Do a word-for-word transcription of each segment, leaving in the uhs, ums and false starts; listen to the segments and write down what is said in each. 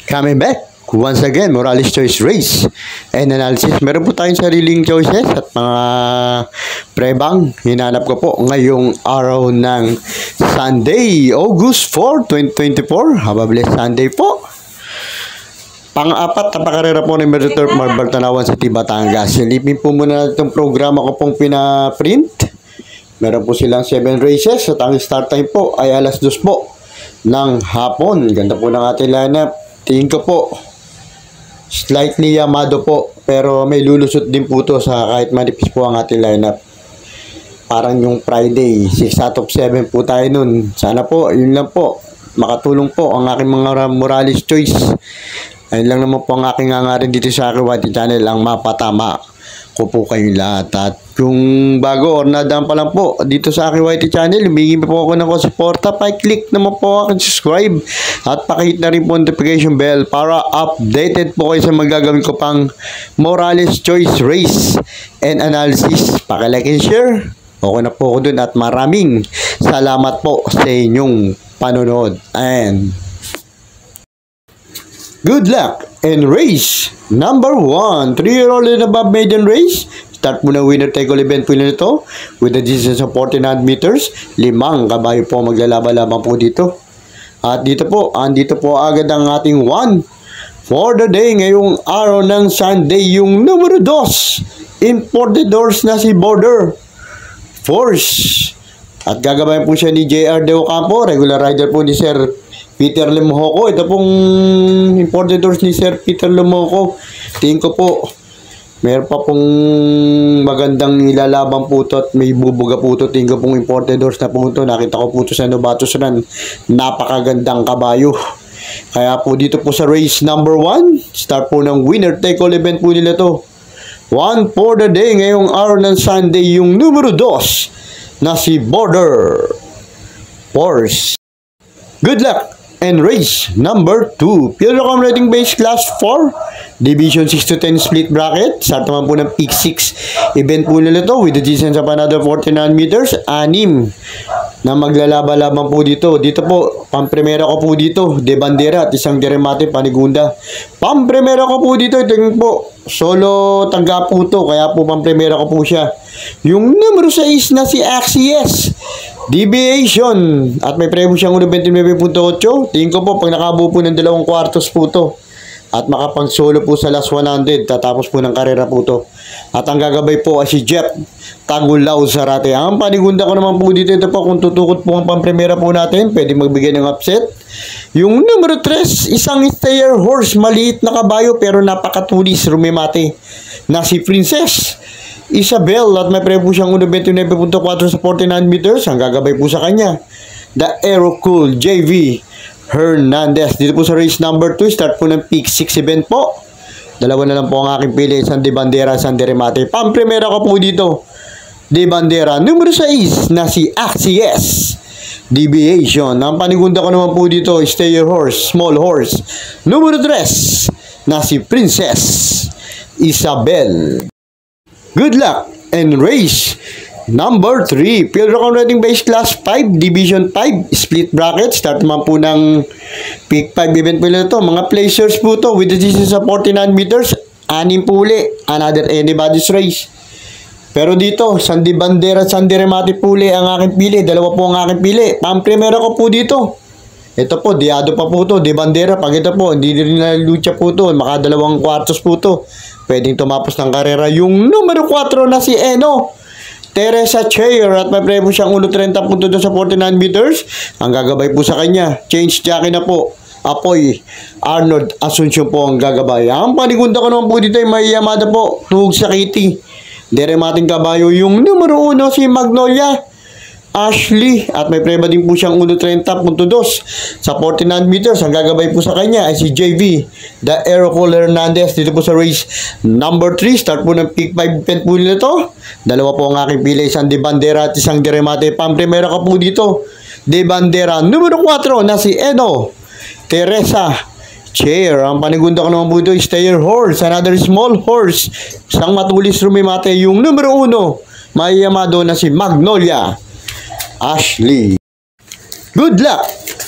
Coming back once again, Morales Choice Race and Analysis. Meron po tayong sariling choices at mga prebang. Hinanap ko po ngayong araw ng Sunday, August fourth, twenty twenty-four. Have a blessed Sunday po. Pang-apat na pakarera po ng Meritor Marble Tanawan sa Batangas. Silipin po muna itong programa ko pong pina-print. Meron po silang seven races at ang start time po ay alas dos po ng hapon. Ganda po ng ating lineup. Tingin ko po slightly yamado po, pero may lulusot din po to sa kahit manipis po ang ating lineup. Parang yung Friday, six out of seven po tayo nun. Sana po, yun lang po, makatulong po ang aking mga Morales Choice. Ayun lang naman po ang aking hangarin dito sa aking Whitey Channel, ang mapatama ko po kayong lahat. At kung bago or nadaan pa lang po dito sa aking Whitey Channel, humingi po ako ng suporta, pa-click naman po aking subscribe at pakihit na rin po notification bell para updated po kayo sa magagawin ko pang Morales Choice Race and Analysis. Paki-like and share. Okay na po ako dun at maraming salamat po sa inyong panonood. And good luck and race number one, three-year-old and above maiden race. Start muna winner take all event po nito with a distance of fourteen hundred meters. Limang kabayo po maglalaba-labang po dito. At dito po, andito po agad ang ating one for the day ngayong araw ng Sunday, yung numero dos. Imported doors na si Border Force. At gagabayan po siya ni J R De Ocampo, regular rider po ni Sir Peter Lemoco. Ito pong imported doors ni Sir Peter Lemoco. Tingin ko po meron pa pong magandang ilalabang po ito at may bubuga po ito. Tingin ko pong imported doors na po ito. Nakita ko po ito sa Novatos Run. Napakagandang kabayo. Kaya po dito po sa race number one, start po ng winner take all event po nila to. One for the day ngayong araw ng Sunday, yung numero dos na si Border Force. Good luck and race number two. Pure Rocom Rating Base Class four, Division six to ten split bracket. Start naman po ng Peak six event po nila to with the distance of another forty-nine meters. Anim na maglalaba-labang po dito. Dito po, pang-primera ko po dito, De Bandera at isang Deremate Panigunda. Pang-primera ko po dito, tingin po, solo tangga po to, kaya po pang-primera ko po siya. Yung numero six na si Axies Deviation at may premyo siyang one twenty-nine point eight. Tingin ko po pag nakabuo po ng dalawang kwartos po to at makapang solo po sa last one hundred, tatapos po ng karera po to. At ang gagabay po ay si Jeff Tagulaw Zarate. Ang panigunda ko naman po dito, ito po kung tutukot po ang pang-primera po natin, pwede magbigay ng upset. Yung numero tres, isang stayer horse, maliit na kabayo pero napakatulis, rumimate na si Princess Isabel at may premyo po siyang one twenty-nine point four sa forty-nine meters. Ang gagabay po sa kanya, The Aero Cool J V Hernandez. Dito po sa race number two, start po ng Peak six event po. Dalawa na lang po ang aking pili, San De Bandera, San Deremate. Pang-primera ko po dito, De Bandera. Numero six na si Axies Deviation. Ang panigunda ko naman po dito, Stayer Horse, Small Horse. Numero tres na si Princess Isabel. Good luck and race number three. Pure Rocom Rating Base Class five, Division five, split bracket. Start naman po ng Peak five event po nito. Mga placers po to with the distance of forty-nine meters. Anim po uli. Another anybody's race. Pero dito, San De Bandera, San Deremate po uli ang aking pili. Dalawa po ang aking pili. Pang-primera ko po dito. Ito po, diado pa po to, De Bandera. Pag ito po, hindi rin na lucha po to. Makadalawang kwartos po to. Pwedeng tumapos ng karera. Yung numero four na si Eno Teresa Chair at may premyo siyang one thirty point two sa forty-nine meters. Ang gagabay po sa kanya, change jockey na po, Apoy Arnold Asuncion po ang gagabay. Ang panigunda ko naman po dito ay may Yamada po, tuhog sa Kitty, Deremating kabayo, yung numero uno si Magnolia Ashley at may prema din po siyang one thirty point two sa forty-nine meters. Ang gagabay po sa kanya ay si J V The Aero Cool Hernandez. Dito po sa race number three, start po ng Peak five event po nito. Dalawa po ang aking pili, isang De Bandera at isang Deremate. Pang-primera ka po dito, De Bandera. Numero four na si Eno Teresa Chair. Ang panigunda ko naman po ito, Stayer Horse, another small horse, isang matulis rumimate. Yung numero uno, may Yamado na si Magnolia Ashley. Good luck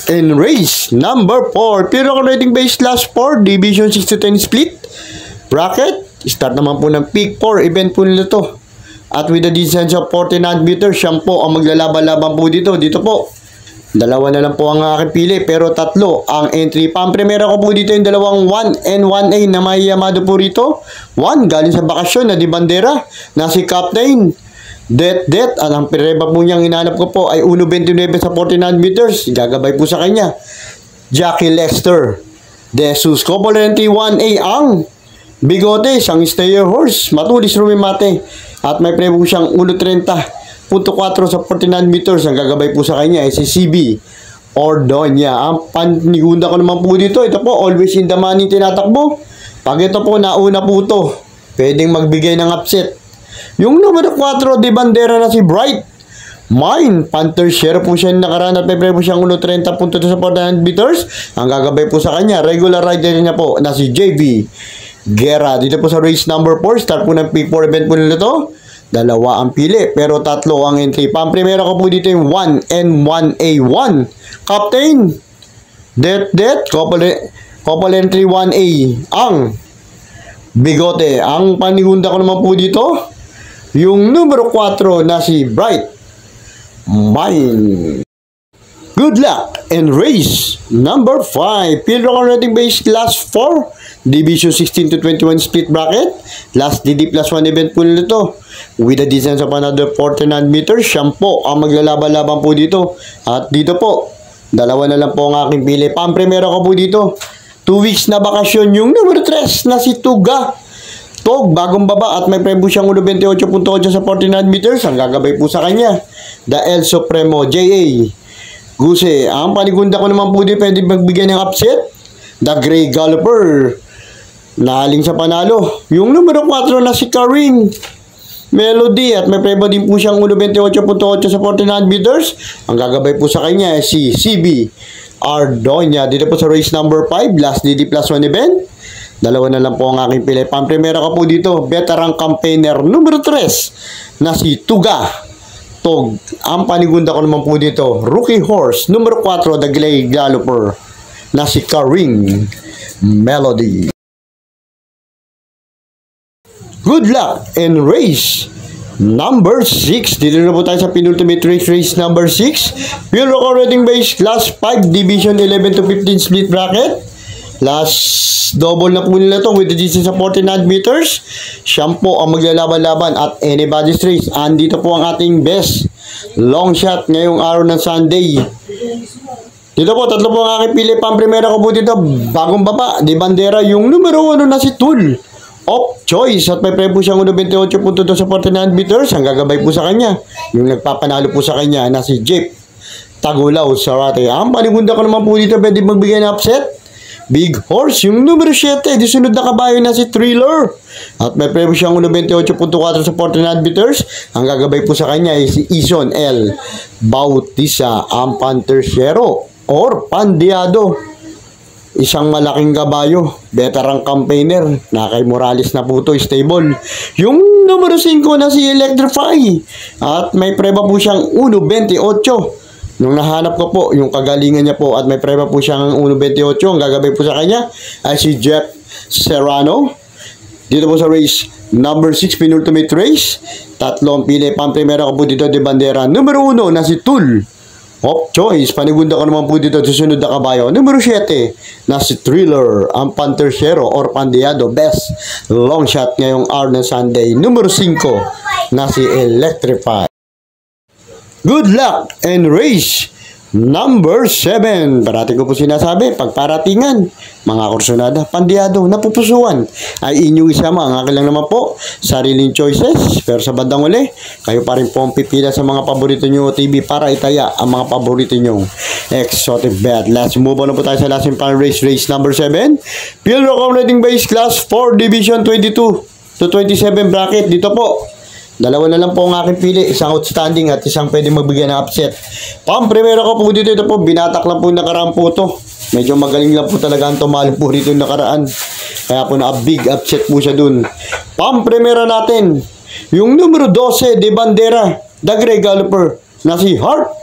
in race number four. Pero rating base last four, division six to ten split. Bracket, start naman po ng peak four, event po nila to. At with the distance of forty-nine meters, siyam po ang maglalaban-laban po dito. Dito po, dalawa na lang po ang aking pili, pero tatlo ang entry. Pang-primera ko po dito yung dalawang one and one A na may Yamado po rito. one, galing sa bakasyon na di bandera, na si Captain Det Det. Ang pireba po niyang inanap ko po ay one twenty-nine sa forty-nine meters. Gagabay po sa kanya Jackie Lester De Jesus. Copolente one A ang Bigote, siyang stayer horse, matulis rumimate. At may preba po siyang one thirty point four sa forty-nine meters. Ang gagabay po sa kanya ay si C B Ordonia. Ang panigunda ko naman po dito, ito po, always in the money tinatakbo. Pag ito po, nauna po ito, pwedeng magbigay ng upset. Yung numero four, di bandera na si Bright Mine Panther Share po siya nakaraan at may preba po siyang one thirty point two sa forty-nine meters. Ang gagabay po sa kanya, regular rider niya po na si J B Guerra. Dito po sa race number four, start po ng P four event po nila to. Dalawa ang pili, pero tatlo ang entry. Pang-primera ko po dito yung one and one A one. Captain Det Det, couple entry one A ang Bigote. Ang panigunda ko naman po dito, yung numero four na si Bright Mine. Good luck and race number five. Field rating base class four, division sixteen to twenty-one split bracket. Last D D plus one event po nito. With a distance of another forty-nine meters, siyam po ang maglalaban-laban po dito. At dito po, dalawa na lang po ang aking pili. Pang-primera ko po dito, two weeks na bakasyon yung numero three na si Tuga Tog, bagong baba at may prebo siyang one twenty-eight point eight sa forty-nine meters. Ang gagabay po sa kanya, the El Supremo J A Guse. Ang panigunda ko naman po dito, pwede magbigay ng upset, the Grey Galloper. Nahaling sa panalo yung numero four na si Karin Melody at may prebo din po siyang one twenty-eight point eight sa forty-nine meters. Ang gagabay po sa kanya si C B Ardonia. Dito po sa race number five, last D D plus one event. Dalawa na lang po ang aking pili. Pang-primera ko po dito, veteran campaigner numero three na si Tuga Tog. Ang panigunda ko naman po dito, rookie horse numero four, the Grey Galloper na si Karin Melody. Good luck and race number six. Dito na po tayo sa penultimate race, race number six. Field rating base class five, division eleven to fifteen split bracket. Last double na po nila to with the distance of forty-nine meters. Siyam po ang maglalaban-laban at anybody's race. Andito po ang ating best long shot ngayong araw ng Sunday. Dito po, tatlo po ang aking pili. Pang-primera ko po dito, bagong baba, di bandera, yung numero one na si Tool of Choice. At may prebo siyang one twenty-eight point two sa forty-nine meters. Ang gagabay po sa kanya, yung nagpapanalo po sa kanya na si Jeep Tagulaw Sarate. Ang panigunda ko naman po dito, pwede magbigay ng upset, Big Horse, yung numero seven, di sunod na kabayo na si Thriller. At may prebo siyang one twenty-eight point four sa forty-nine meters. Ang gagabay po sa kanya ay si Ison L. Bautista, ang Pantercero or Pandiado. Isang malaking kabayo, veteran campaigner, na kay Morales na po ito, stable. Yung numero five na si Electrify. At may preba po siyang one twenty-eight. Nung nahanap ko po, yung kagalingan niya po at may preba po siyang one twenty-eight, ang gagabay po sa kanya ay si Jeff Serrano. Dito po sa race number six, penultimate race. Tatlong pili. Pang-primera ko po dito, de bandera. Numero one na si Tool of Choice. Panigunda ko naman po dito, susunod na kabayo. Numero seven na si Thriller, ang Pantercero or Pandiado. Best long shot ngayong hour ng Sunday. Numero five na si Electrify. Good luck and race number seven. Parati ko po sinasabi, pagparatingan, mga kursonada, Pandiado, napupusuan, ay inyong isama. Ang akin lang naman po, sariling choices. Pero sa bandang uli, kayo pa rin po ang pipila sa mga paborito nyo T V para itaya ang mga paborito nyo exotic bet. Let's move on na po tayo sa last and final race, race number seven. Field rating base class four, division twenty-two to twenty-seven bracket. Dito po, dalawa na lang po ang aking pili, isang outstanding at isang pwede magbigay ng upset. Pang-primera ko po dito, ito po, binatak lang po yung nakaraan po ito. Medyo magaling lang po talaga ang tumalong po rito yung nakaraan. Kaya po na big upset po siya dun. Pang-primera natin, yung numero twelve, de bandera, the Grey Galloper, na si Heart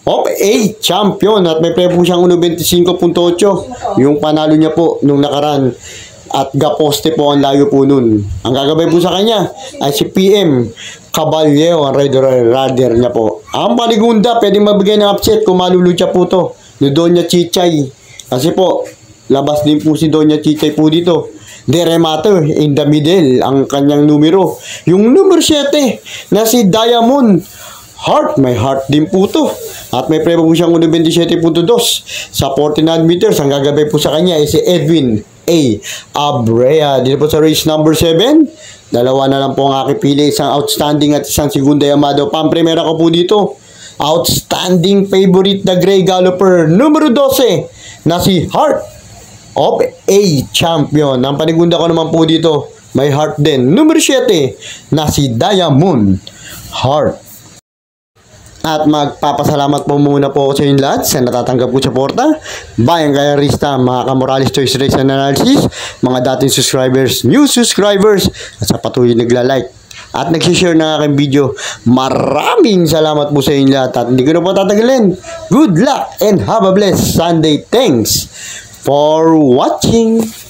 of A champion at may pre po siyang one twenty-five point eight yung panalo niya po nung nakaraan at gaposte po ang layo po nun. Ang gagabay po sa kanya ay si P M Caballero, ang rider rider niya po. Ang Panigunda pwede mabigay ng upset kung malulutya po to ni Doña Chichay kasi po labas din po si Doña Chichay po dito. Dere matter in the middle ang kanyang numero. Yung numero seven na si Diamond Heart, may heart din po to. At may pre po siyang one twenty-seven point two sa forty-nine meters. Ang gagabay po sa kanya ay si Edwin A. Abrea. Dito po sa race number seven. Dalawa na lang po ang aking pili. Isang outstanding at isang segunda Yamado. Pang-primera ko po dito. Outstanding favorite na Grey Galloper. Numero twelve na si Heart of A champion. Ang panigunda ko naman po dito, may heart din. Numero seven na si Diamond Heart. At magpapasalamat po muna po ako sa inyo lahat sa natatanggap ko suporta. Bayang Kayarista, mga Kamorales Choice Race and Analysis, mga dating subscribers, new subscribers, at sa patuloy nagla-like at nagsishare ng aking video. Maraming salamat po sa inyo lahat at hindi ko na po tatagalin. Good luck and have a blessed Sunday. Thanks for watching.